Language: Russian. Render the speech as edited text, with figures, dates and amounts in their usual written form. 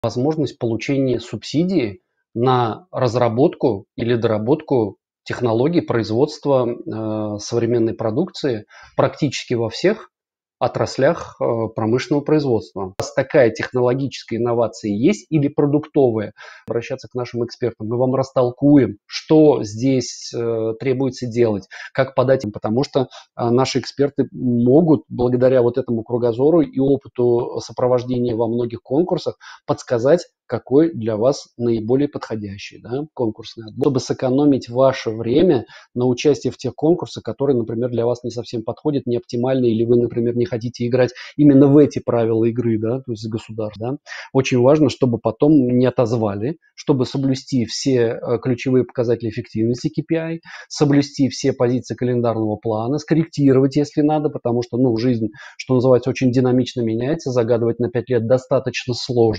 возможность получения субсидии на разработку или доработку технологий производства современной продукции практически во всех отраслях промышленного производства. У вас такая технологическая инновация есть или продуктовая? Обращаться к нашим экспертам. Мы вам растолкуем, что здесь требуется делать, как подать им, потому что наши эксперты могут, благодаря вот этому кругозору и опыту сопровождения во многих конкурсах, подсказать, какой для вас наиболее подходящий, да, конкурсный отбор, чтобы сэкономить ваше время на участие в тех конкурсах, которые, например, для вас не совсем подходят, не оптимальны, или вы, например, не хотите играть именно в эти правила игры, да, то есть государств, да. Очень важно, чтобы потом не отозвали, чтобы соблюсти все ключевые показатели эффективности KPI, соблюсти все позиции календарного плана, скорректировать, если надо, потому что, ну, жизнь, что называется, очень динамично меняется, загадывать на 5 лет достаточно сложно.